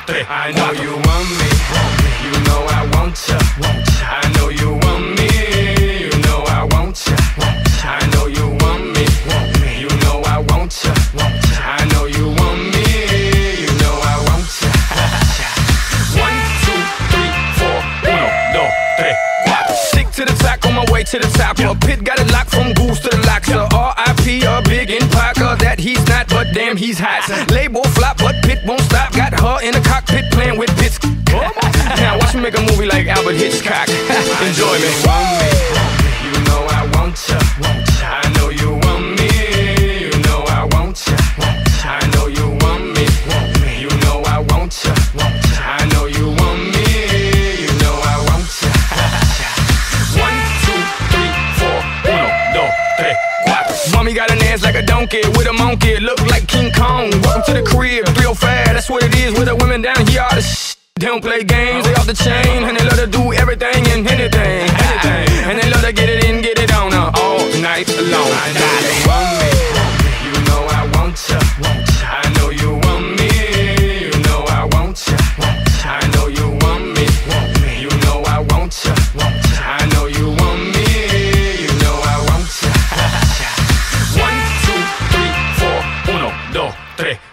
tres. I know you want me, you know I want ya. I know you want me, you know I want ya. I know you want me, you know I want ya. I know you want me, you know I want ya. 1, 2, 3, 4, 1, 2, 3, 4. Stick to the track on my way to the top. A pit got it locked from goose to the locks. R.I.P. a big in Parker that he's not, but damn he's hot. Label flop, but Pit won't stop. Got her in the cockpit playing with bits. Now watch me make a movie like Albert Hitchcock. Enjoy me. You know I want ya. I know you want me. You know I want ya. I know you want me. You know I want ya. I know you want me. You know I want ya. 1, 2, 3, 4, 1, 2, 3, 4. Mommy got an ass like a donkey with a monkey, look like King Kong. Welcome to the crib, 305. That's what it is with the women down here. All the they don't play games, they off the chain, and they love to do everything and anything. And they love to get it in, get it on all night long. I know you want me, you know I want ya. I know you want me, you know I want ya. I know you want me, you know I want ya. I know you want me, you know I want ya. 1, 2, 3, 4, 1, 2, 3.